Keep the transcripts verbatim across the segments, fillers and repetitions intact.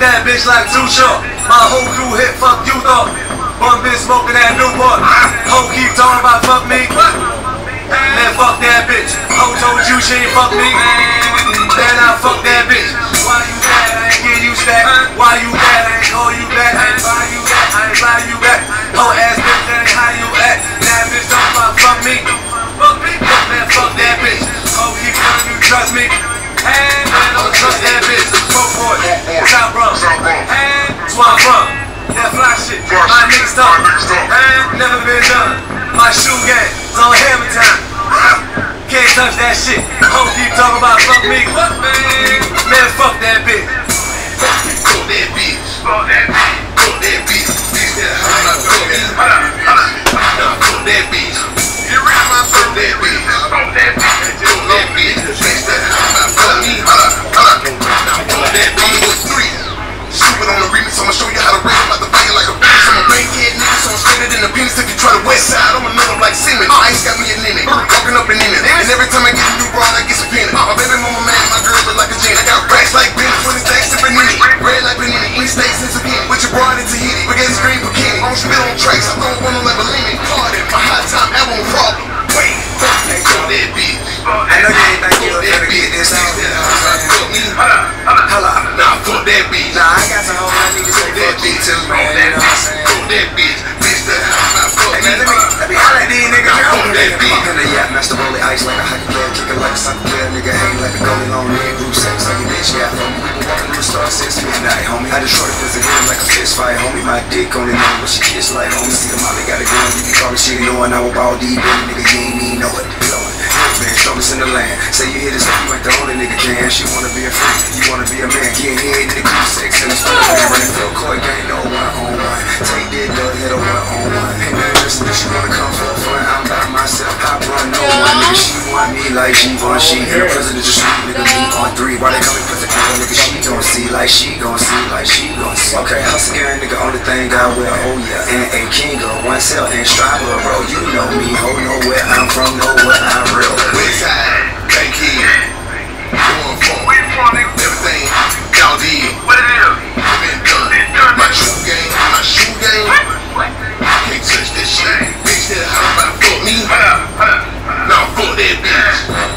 that bitch like too short. My whole crew hit, fuck you thought. One bitch smoking that Newport. Ho keep talking about fuck me. Man, fuck that bitch. Ho told you she ain't fuck me. Then I fuck that bitch. Why you mad? I ain't give you stack. Why you mad? I ain't call you back. I ain't buy you back. I ain't buy you back. Ho ass bitch, that ain't how you act. That bitch talking about fuck me. Fuck me. Man, fuck that bitch. Ho keep telling you trust me. Hey, man, don't trust that bitch. Report. Top Bronx. Hey, that's where I'm from. That fly shit. My niggas talk. Hey, never been done. My shoe game. It's on hammer time. Can't touch that shit. Ho keep talking about fuck me. What, man? Man, fuck that bitch. Fuck that bitch. Fuck that bitch. Fuck that bitch. Bitch that how I fuck me. Hold up, hold up. Nah, fuck that bitch. You read my fuck that bitch. Fuck that bitch. Fuck that bitch. Bitch that how I fuck me. Hold up, hold up. Now fuck that bitch. What's three? Stupid on the remix, I'ma show you how to rap. I'm about to bang it like a bitch. I'm a bankhead nigga, so I'm straighter than the penis. If you try the west side, I'ma know them like semen. Ice got me a limit, walking up and in it. And every time I get a new broad, I get some peanut. My baby mama mad, my girl look like a gin. I got racks like Ben, twenty stacks sipping in it. Red like Panini, eat steaks and zucchini. With your broad in Tahiti, spaghetti green bikini. I don't spit on tracks, I don't want them like Bellini. Pardon, my hot time, that won't problem. Wait, fuck that bitch. I know you ain't think you was gonna get this out. Fuck me, holla, holla, holla. Nah, fuck that bitch. Nah, I got some whole lot of niggas say fuck me too, man. You know what I'm saying? Fuck that bitch. Bitch that how I fuck me. Hey, man, let me, let me holla at these niggas. Nah, fuck that bitch. In the yacht, master rolling ice like a hockey player, kicking like a soccer player, nigga hang like a goalie, long leg, group sex like a bitch, yeah, homie. We been walking through the stars since midnight, homie. I just shorty visit him like a fist fight, homie. My dick only know what she kiss like, homie. See the molly got a gun, you can call me shit, knowing I will ball deep in, nigga, you ain't even know it. Man, strongest in the land. Say you hit this stuff, you ain't the only nigga can. She wanna be a freak, you wanna be a man. Getting hit in the group sex and the stuff. Running full court game, no one on one. Take that dog, hit a one on one. Hey man, listen, if she wanna come for a fun, I'm by myself. I run no one, nigga. She want me like she want she. Hit the president just shoot, nigga, me on three. Why they call me president? Nigga, she gon' see like she gon' see like she gon' see. Okay, hustle gang, nigga, only thing I wear, oh yeah. And a king of one cell and striver, bro. You know me, ho, know where I'm from, know where I'm real. Westside, Bankhead, going for everything y'all did. What it is? Been done. My shoe game, my shoe game. Can't touch this shit. Bitch that how about fuck me? Now fuck that bitch.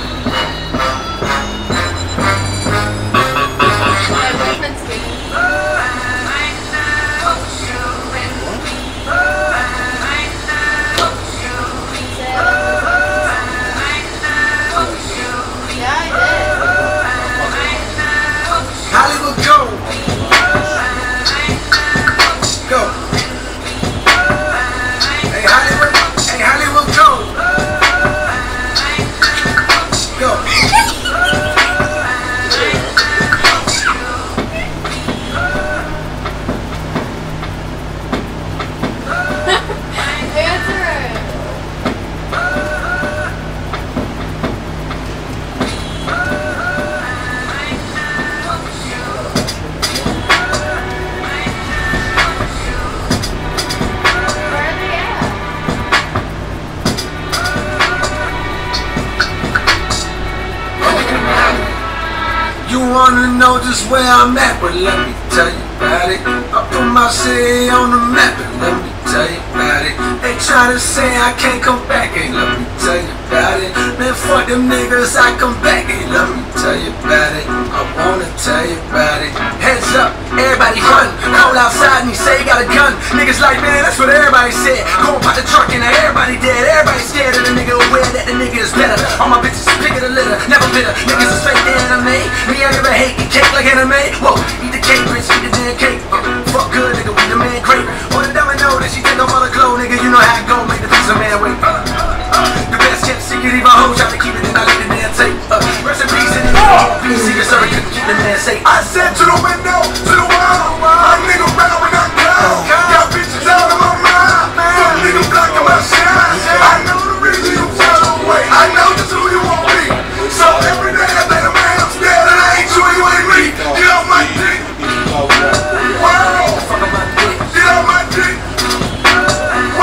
You wanna know just where I'm at, but let me tell you about it. I put my city on the map, and let me tell you about it. They try to say I can't come back, and let me tell you about it. Man, fuck them niggas, I come back, and let me tell you about it. I wanna tell you about it. Heads up, everybody run. Call outside and he say he got a gun. Niggas like, man, that's what everybody said. Go and pop the truck and now everybody dead. Everybody scared of the nigga, aware that the nigga is better. All my bitches pick of the litter, never bitter. Niggas is fake the anime. Me, I never hate eat cake like anime. Whoa, eat the cake, bitch, eat the damn cake. Uh, fuck good, nigga, we the man great. On the domino that she take off all the clothes, nigga, you know how it go. Make the piece of man wait. Uh, uh, the best kept secret, even hoes try to keep it and I leave the damn tape. Uh, rest in peace and P C, the server couldn't keep the man safe. I said to the window, to the wall, my nigga round when I come. Y'all bitches out of my mind. Fuck nigga blocking my shine. I know the reason you fell away. I know just who you want me. So every day I think a man upstairs and I ain't you and you ain't me. Get off my dick. Wow. Get off my dick.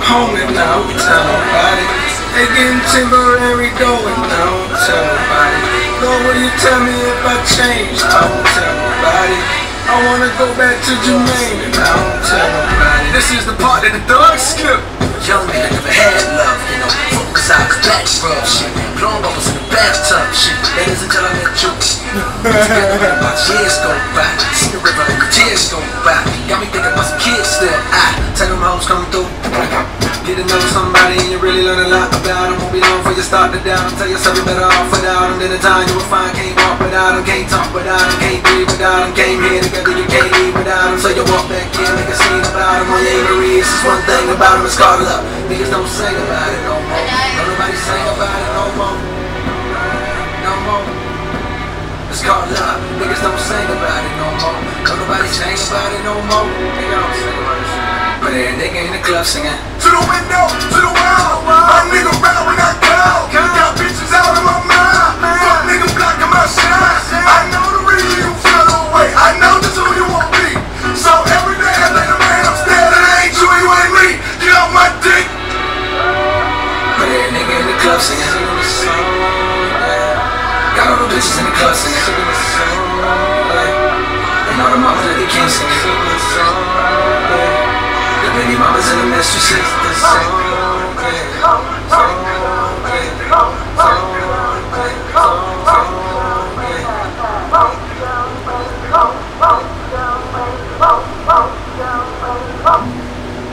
homie now, don't tell nobody. They getting temporary going now, don't tell nobody. Lord, will you tell me if I change? Don't tell nobody. I wanna go back to Jermaine and I don't tell nobody. This is the part that the thugs skip. Young nigga never had love, you know. Focus out, back rub shit. Blowing bubbles in the bathtub shit. Ladies and gentlemen, you. Together my years go by. See the river, tears go by. Got me thinking about some kids still. I tell them hoes come through. Get to know somebody and you really learn a lot about them. Won't be long before you start to doubt them. Tell yourself you're better off without them. Then the time you will find can't walk without them. Can't talk without them. Can't breathe without them. Came here together, you can't leave without them. So you walk back in, make a scene about them. On your Avery, it's just one thing about them, it's called love. Niggas don't sing about it no more. Don't nobody sing about it no more. No more. It's called love. Niggas don't sing about it no more. Don't nobody sing about it no more. Niggas don't sing about it. But every nigga in the club singing. To the window, to the wall. My nigga rap when I call. Got bitches out of my mind. Fuck nigga blocking my shine. I know the reason you feel the way. I know just who you want me. So every day I let a man upstairs. It ain't you, you ain't me. Get off my dick. But every nigga in the club singing. Got all the bitches in the club singing. And all the mamas that they can't sing. The baby mamas and the mistresses. The song, yeah. Song, yeah. Song, yeah. Song, yeah.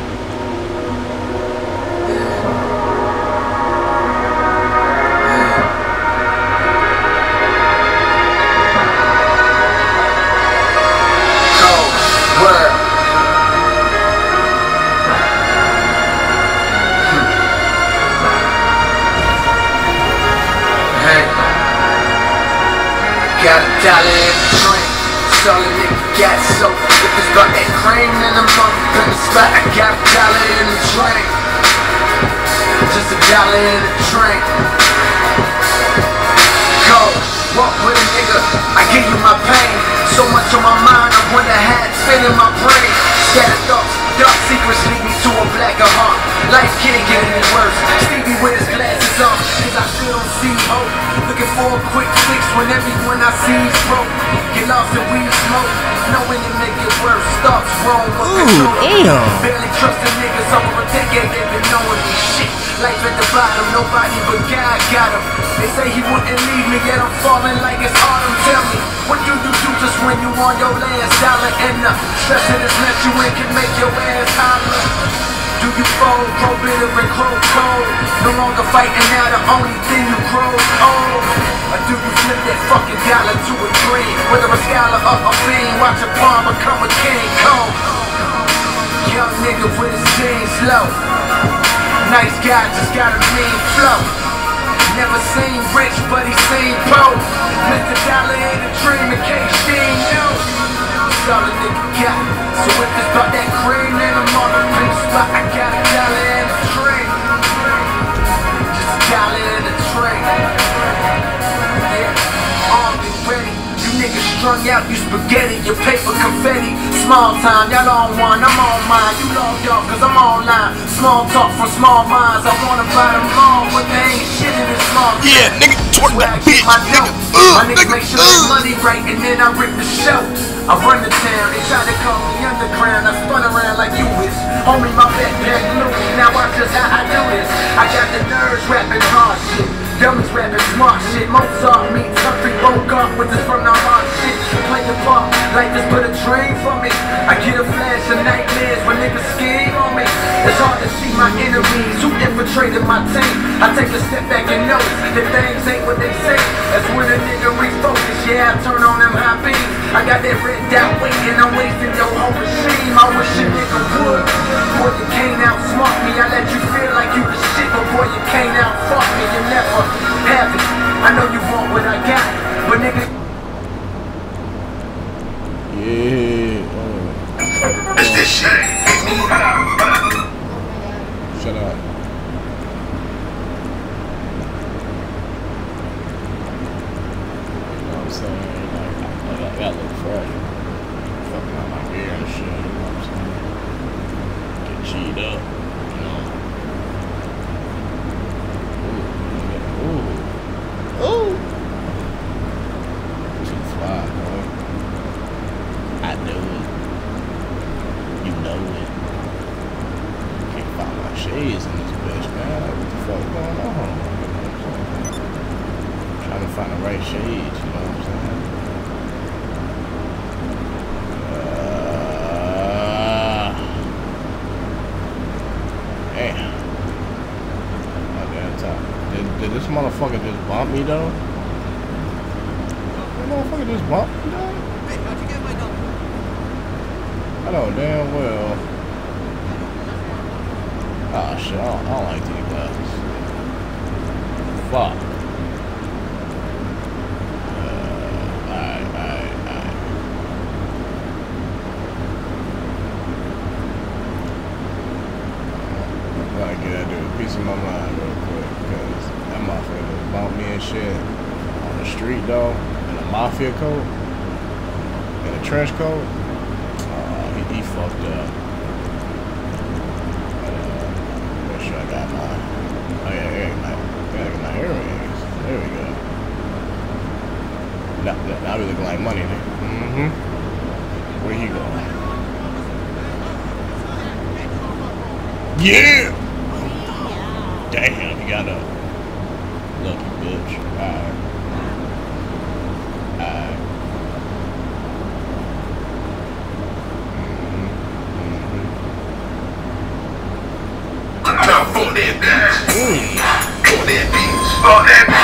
Got a dollar in the drink, that's all a nigga got. So if it's got that cream in the motherfucking spot, I got a dollar in the drink. Just a dollar in the drink. Go, walk with a nigga, I give you my pain. So much on my mind, I wonder how it's fit in my brain. Scattered thoughts, dark secrets lead me to a blacker heart. Life can't get any worse. Stevie with his glasses on, cause I still don't see hope. Looking for a quick fix when everyone I see is broke. Get lost in weed smoke, knowing it make it worse. Starts wrong, but control. Barely trusting niggas over a decade, they've been knowing me shit. Life at the bottom, nobody but God got him. They say he wouldn't leave me, yet I'm falling like it's autumn. Tell me, what do you do just when you on your last dollar? And the stressing is let you in can make your ass holler. Do you fold, grow bitter and grow cold? No longer fighting now, the only thing you grow old. Or do you flip that fucking dollar to a dream? Whether a scholar or a fiend, watch a pawn become a king. Cold. Young nigga with his jeans low. Nice guy, just got a mean flow. Never seen rich, but he seen poor. Mister Dollar in a dream in case she ain't know. That's all a nigga got. So if it's got that cream in a motherfucking spot, I got a dollar in a drink. Just a dollar in a drink. Yeah, armed and ready. You niggas strung out, you spaghetti, your paper confetti. Small time, y'all on one, I'm on mine. You logged off cause I'm online. Small talk from small minds. I wanna buy them all, but they ain't shit in this small. Yeah, nigga, twerk that bitch, my nigga. Uh, my nigga, nigga make sure uh. that money right, and then I rip the show. I run the town, they try to call me underground. I spun around like you is. Homie, my back back loose. Now watch just how I do this. I got the nerds rapping hard shit. Dummies rapping smart shit. Mozart meets Humphrey Bogart with this from the hard shit. Play the part like this, put a train for me. I get a flash of nightmares when niggas scheme on me. It's hard to see my enemies who infiltrated my team. I take a step back and notice that things ain't what they say. That's when a nigga refocus. Yeah, I turn on them high beams. I got that red dot waiting, I'm wasting your whole machine. I wish a nigga would. Boy, you can't outsmart me. I let you feel like you the shit, but boy, you can't outfuck me. You never have it. I know you want what I got, but nigga. Yeah. It's this shit. Shut up. You know what I'm saying? Like, I got a little fresh. Fucking out my gear and shit, you know what I'm saying? Get cheated up, you know. shades in this bitch, man. Like, what the fuck going on? Trying to find the right shades, you know what I'm saying? Uh, damn. Oh, damn time. Did, did this motherfucker just bump me though? That motherfucker just bump me though? Hey, how'd you get my number? I know damn well. Oh shit, I don't, I don't like these guys. Fuck. Uh, alright, alright, alright. I'm gonna get that dude a piece of my mind real quick, because that motherfucker just bumped me and shit on the street though, in a mafia coat, in a trench coat. Uh, he, he fucked up. Make sure I got my, oh yeah, yeah, my, gotta get my earrings. There we go. Now, now we looking like money, nigga. Mm-hmm. Where he going? Yeah! Damn, you got a lucky bitch. Alright. Alright. Now fuck that bitch. Mm. Fuck that bitch. Fuck that bitch.